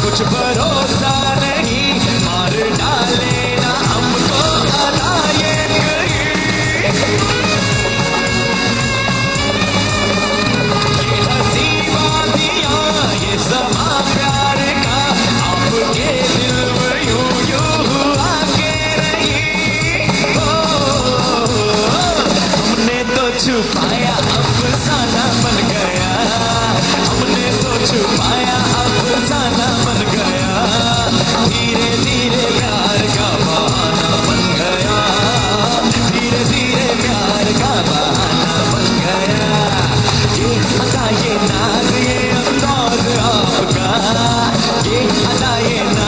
कुछ भरोसा नहीं, मार डाले ना हमको अदा ये कहीं। ये हंसी वादियाँ, ये समा प्यार का, आपके दिल में यूं यूं हुआ के रही। हमने तो छुपाया अफसाना बन गया, हमने तो छुपाया अफसाना बन गया, धीरे धीरे प्यार का बहाना बन गया, धीरे धीरे प्यार का बहाना बन गया। ये अदा ये नाज ये अंदाज आपका, ये अदा ये